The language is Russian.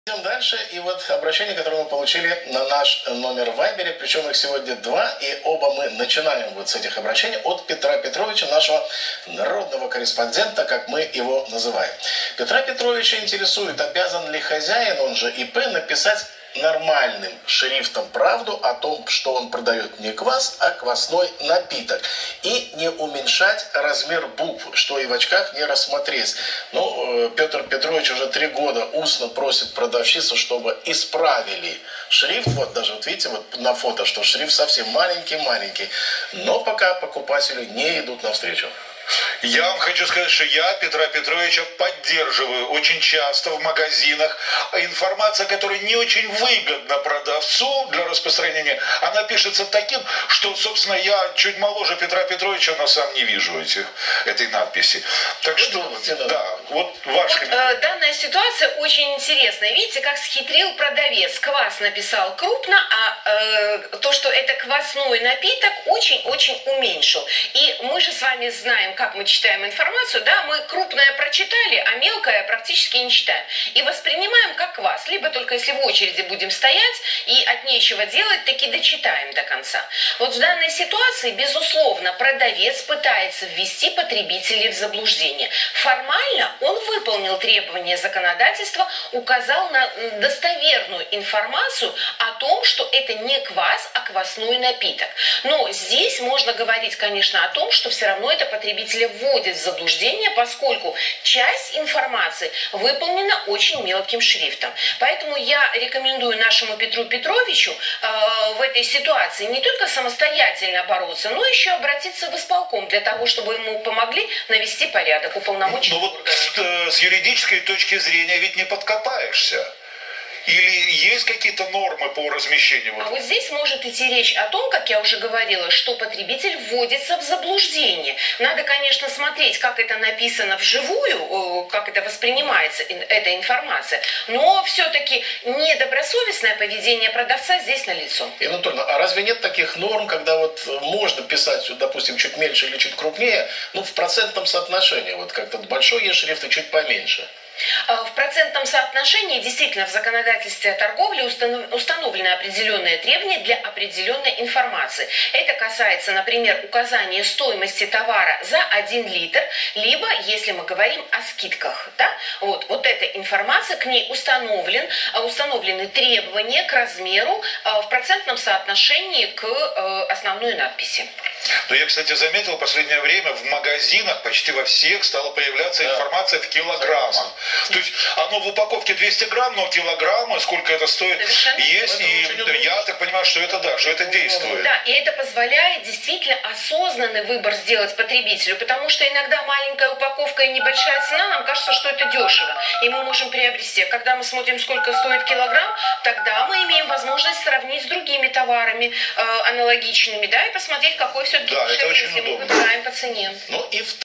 Идем дальше. И вот обращение, которое мы получили на наш номер в Вайбере, причем их сегодня два, и оба мы начинаем вот с этих обращений от Петра Петровича, нашего народного корреспондента, как мы его называем. Петра Петровича интересует, обязан ли хозяин, он же ИП, написать нормальным шрифтом правду о том, что он продает не квас, а квасной напиток. И не уменьшать размер букв, что и в очках не рассмотреть. Ну, Петр Петрович уже 3 года устно просит продавщицу, чтобы исправили шрифт. Вот даже, вот видите, вот на фото, что шрифт совсем маленький-маленький. Но пока покупатели не идут навстречу. Я вам хочу сказать, что я Петра Петровича поддерживаю очень часто в магазинах. Информация, которая не очень выгодна продавцу для распространения, она пишется таким, что, собственно, я чуть моложе Петра Петровича, но сам не вижу этой надписи. Так что, да, вот ваш комментарий. Данная ситуация очень интересная. Видите, как схитрил продавец. Квас написал крупно, а то, что это квасной напиток, очень-очень уменьшил. И мы же с вами знаем, как мы читаем информацию, да, мы крупное прочитали, а мелкое практически не читаем. И воспринимаем как квас. Либо только если в очереди будем стоять и от нечего делать, таки дочитаем до конца. Вот в данной ситуации, безусловно, продавец пытается ввести потребителей в заблуждение. Формально он выполнил требования законодательства, указал на достоверную информацию о том, что это не квас, а квасной напиток. Но здесь можно говорить, конечно, о том, что все равно это потребителя вводит в заблуждение, поскольку часть информации выполнена очень мелким шрифтом. Поэтому я рекомендую нашему Петру Петровичу в этой ситуации не только самостоятельно бороться, но еще обратиться в исполком для того, чтобы ему помогли навести порядок уполномоченные органы. Вот с юридической точки зрения ведь не подкопаешься. Или есть какие-то нормы по размещению? А вот здесь может идти речь о том, как я уже говорила, что потребитель вводится в заблуждение. Надо, конечно, смотреть, как это написано вживую, как это воспринимается, эта информация. Но все-таки недобросовестное поведение продавца здесь налицо. Инна Анатольевна, а разве нет таких норм, когда вот можно писать, допустим, чуть меньше или чуть крупнее, ну, в процентном соотношении, вот как-то большой есть шрифт и чуть поменьше? В процентном соотношении действительно в законодательстве о торговле установлены определенные требования для определенной информации. Это касается, например, указания стоимости товара за 1 литр, либо, если мы говорим о скидках, да, вот эта информация, к ней установлены требования к размеру в процентном соотношении к основной надписи. Но я, кстати, заметил, в последнее время в магазинах почти во всех стала появляться информация в килограммах. То есть оно в упаковке 200 грамм, но килограммы, сколько это стоит, есть. И я так понимаю, что это да, что это действует. Да, и это позволяет действительно осознанный выбор сделать потребителю, потому что иногда маленькая упаковка и небольшая цена, нам кажется, что это дешево, и мы можем приобрести. Когда мы смотрим, сколько стоит килограмм, тогда мы имеем возможность сравнить с другими товарами аналогичными, да, и посмотреть, какой все-таки дешевле, если мы выбираем по цене. Ну и